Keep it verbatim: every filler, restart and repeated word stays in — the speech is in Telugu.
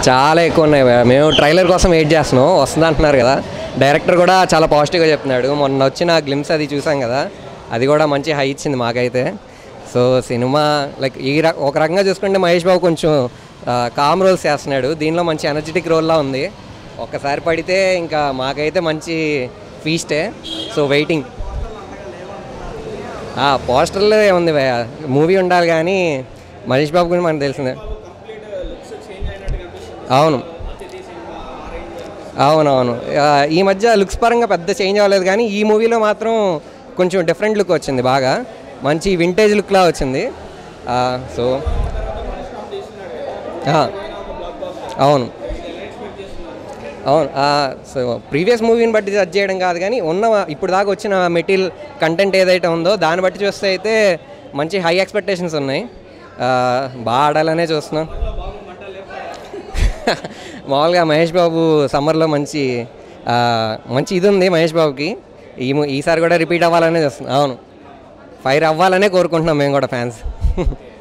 చాలా ఎక్కువ ఉన్నాయి. మేము ట్రైలర్ కోసం వెయిట్ చేస్తున్నాం, వస్తుంది అంటున్నారు కదా. డైరెక్టర్ కూడా చాలా పాజిటివ్గా చెప్తున్నాడు. మొన్న వచ్చిన గ్లిమ్స్ అది చూసాం కదా, అది కూడా మంచి హై ఇచ్చింది మాకైతే. సో సినిమా లైక్ ఈ ఒక రకంగా చూసుకుంటే మహేష్ బాబు కొంచెం కామ్ రోల్స్ చేస్తున్నాడు, దీనిలో మంచి ఎనర్జెటిక్ రోల్లా ఉంది. ఒక్కసారి పడితే ఇంకా మాకైతే మంచి ఫీస్టే. So waiting. పోస్టర్లో ఏముంది మూవీ ఉండాలి కానీ మహేష్ బాబు గురించి మనకు తెలిసిందే. అవును అవునవును ఈ మధ్య లుక్స్ పరంగా పెద్ద చేంజ్ అవ్వలేదు, కానీ ఈ మూవీలో మాత్రం కొంచెం డిఫరెంట్ లుక్ వచ్చింది, బాగా మంచి వింటేజ్ లుక్లా వచ్చింది. సో అవును అవును సో ప్రీవియస్ మూవీని బట్టి జడ్జ్ చేయడం కాదు, కానీ ఉన్న ఇప్పుడు దాకా వచ్చిన మెటీరియల్ కంటెంట్ ఏదైతే ఉందో దాన్ని బట్టి చూస్తే అయితే మంచి హై ఎక్స్పెక్టేషన్స్ ఉన్నాయి. బాగా ఆడాలనే చూస్తున్నాం. మామూలుగా మహేష్ బాబు సమ్మర్లో మంచి మంచి ఇది ఉంది మహేష్ బాబుకి. ఈ ఈసారి కూడా రిపీట్ అవ్వాలనే చూస్తున్నాం. అవును, ఫైర్ అవ్వాలనే కోరుకుంటున్నాం మేము కూడా ఫ్యాన్స్.